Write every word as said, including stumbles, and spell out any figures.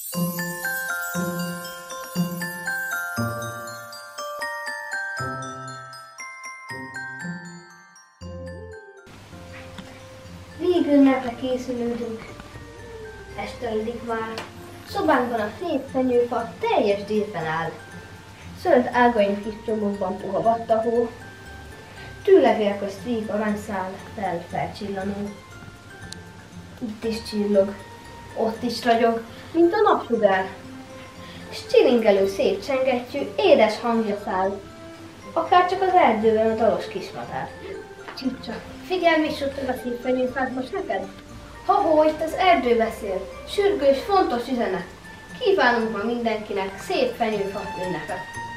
Végül ünnepre készülődünk. Esteledik már. Szobánkban a szép fenyőfa teljes díszben áll. Zöld ágain kis csomókban puha vattahó. Tűlevél közt víg aranyszál, fel felcsillanó. Itt is csillog, ott is ragyog, mint a napsugár. S csilingelő szép csengettyű, édes hangja száll. Akár csak az erdőben a dalos kismadár. Csicsa, figyelj, mi suttog a szép fenyőfát most neked? Ha-hó, itt az erdő beszél, sürgős, fontos üzenet. Kívánunk ma mindenkinek szép fenyőfa ünnepet.